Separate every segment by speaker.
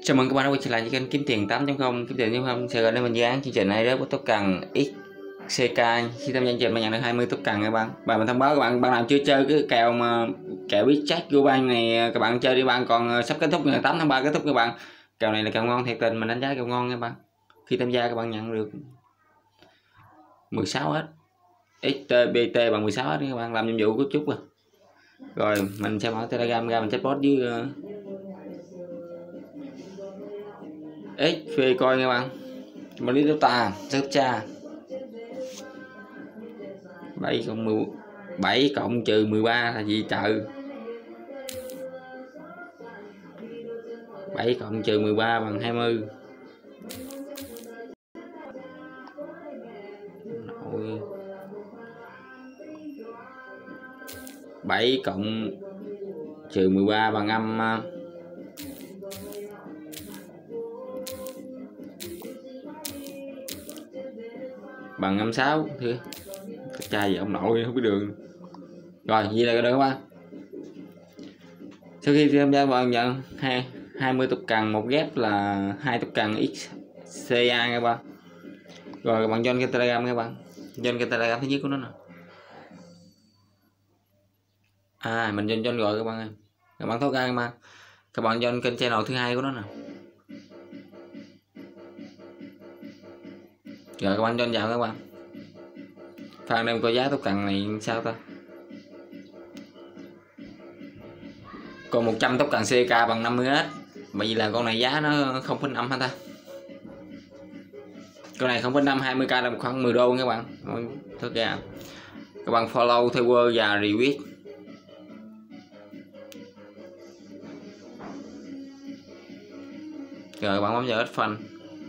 Speaker 1: Chào mừng các bạn đã quay trở lại với kênh Kiếm Tiền 8.0. Kiếm Tiền nhưng không sẽ gọi đến mình dự án chương trình này đó có tốc cần XCK. Khi tham gia chương trình bạn nhận được 20 tốc cần các bạn. Và mình thông báo các bạn nào chưa chơi cái kèo mà kèo biết chắc của bạn này các bạn chơi đi bạn, còn sắp kết thúc ngày 8 tháng 3 kết thúc các bạn. Kèo này là kèo ngon thiệt tình, mình đánh giá kèo ngon các bạn. Khi tham gia các bạn nhận được 16 hết. XTBT bằng 16 hết các bạn, làm nhiệm vụ có chút rồi mình sẽ mở Telegram ra mình chatbot với XV coi các bạn. Mà lý ta rất cha 7 cộng trừ 13 là gì trời? 7 cộng trừ 13 bằng 20. Nội 7 cộng trừ 13 bằng âm 6 thưa trai gì ông nội không biết đường. Rồi gì là cái đó các bạn. Sau khi tham gia bạn nhận 20 tục cần một ghép là 2 tục cần XCA các bạn. Rồi các bạn join cái Telegram các bạn. Join cái Telegram thứ nhất của nó nè. Mình join rồi các bạn ơi. Các bạn thoát ra các bạn. Các bạn join kênh channel thứ hai của nó nè. Rồi các bạn join vào các bạn. Phan em coi giá tốc cần này sao ta? Còn 100 tốc cần CK bằng 50S. Bởi vì là con này giá nó 0,5 hả ta? Con này 0,5 20k là khoảng 10 đô các bạn. Thôi kìa. Các bạn follow theo word và retweet. Rồi các bạn bấm vào ít fan.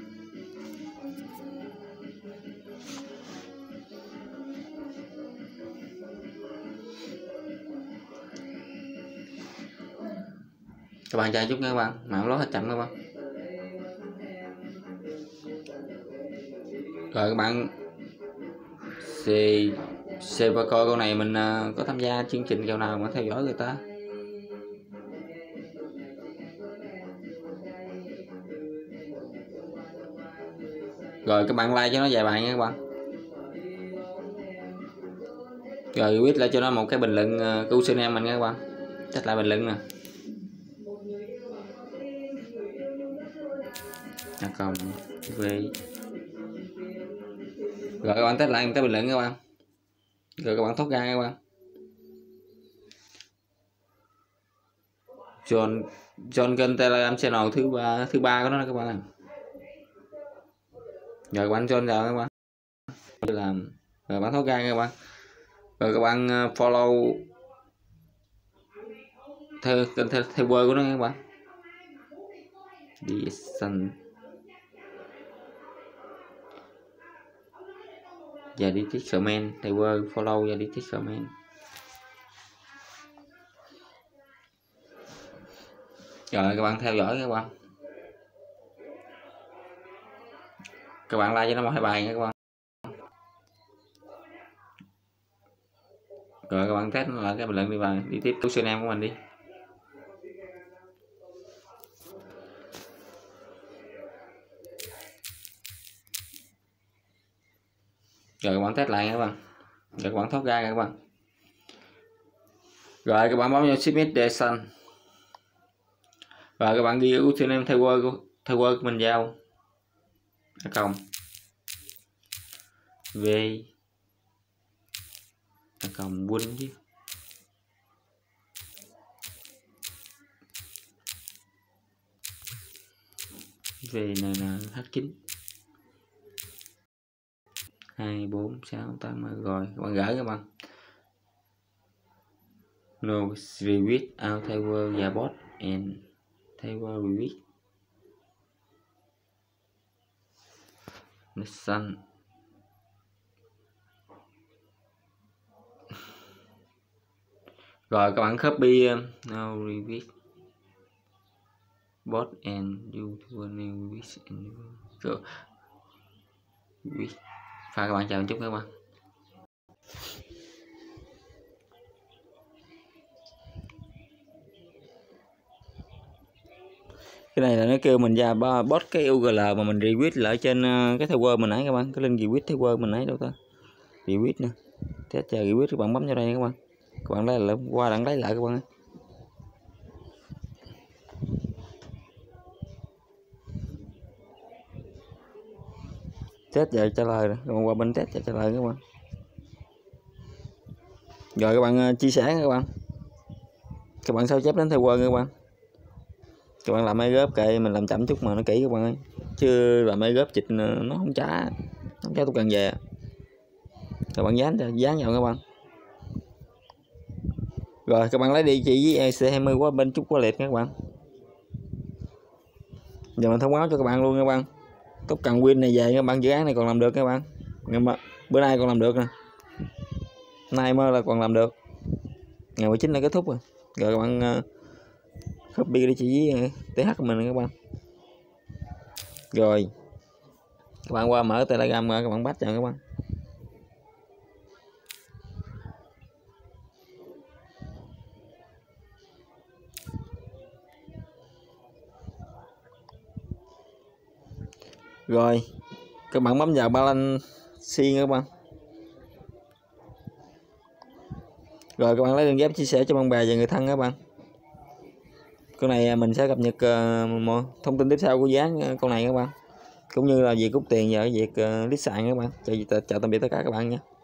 Speaker 1: Các bạn chơi chút nha các bạn, mạng lót hết chậm các bạn. Rồi các bạn xem và coi con này mình có tham gia chương trình kèo nào mà theo dõi người ta. Rồi các bạn like cho nó vài bài nha các bạn. Rồi quyết lại cho nó một cái bình luận cứu sinh em mình nha các bạn. Chắc lại bình luận nè. Còn về rồi các bạn test lại cái bình luận các bạn. Rồi các bạn thoát ra các bạn. Join kênh Telegram channel thứ ba của nó các bạn. Rồi các bạn join vào các bạn. Làm rồi bạn thoát ra các bạn. Rồi các bạn follow theo word của nó các bạn. Edition và đi tích comment theo word follow và đi tích comment. Rồi các bạn theo dõi các bạn. Các bạn like cho nó một hai bài nha các bạn. Rồi các bạn test lại cái bình luận đi bài đi tiếp cứu sinh em của mình đi. Rồi các bạn test lại các bạn. Rồi các bạn thoát ra các bạn. Rồi các bạn bấm vào submit descent. Rồi các bạn ghi username theo word của mình vào. Cộng v cộng win chứ. VNNH9 2 4 6 8 rồi các bạn gửi các bạn. No repeat out tower và bot and tower repeat mission. Rồi các bạn copy no repeat bot and youtuber new repeat and rồi pha các bạn chào một chút các bạn. Cái này là nó kêu mình ra bot cái URL mà mình request lại trên cái theo Word mình nãy các bạn, cái link request theo Word mình nãy đâu ta, request nè, test chờ request các bạn bấm vào đây các bạn, các bạn lấy lại qua đặng lấy lại các bạn ơi. Test giờ trả lời rồi, còn qua bên test giờ trả lời các bạn. Rồi các bạn chia sẻ các bạn sao chép đến theo Word các bạn. Các bạn làm airdrop kệ mình làm chậm chút mà nó kỹ các bạn ơi, chứ làm airdrop chịch nó không trả tôi cần về. Các bạn dán vào các bạn. Rồi các bạn lấy địa chỉ với EC20 qua bên chút qua liệt các bạn. Giờ mình thông báo cho các bạn luôn các bạn. Tốc cần win này về các bạn, dự án này còn làm được các bạn. Nhưng mà bữa nay còn làm được nè. Nay mới là còn làm được. Ngày 19 là kết thúc rồi. Rồi các bạn copy địa chỉ với TH của mình các bạn. Rồi các bạn qua mở Telegram các bạn bắt cho các bạn. Rồi các bạn bấm vào balance các bạn. Rồi các bạn lấy đường ghép chia sẻ cho bạn bè và người thân các bạn. Con này mình sẽ cập nhật một thông tin tiếp theo của dự án con này các bạn, cũng như là việc rút tiền và việc list sàn các bạn. Chào tạm biệt tất cả các bạn nha.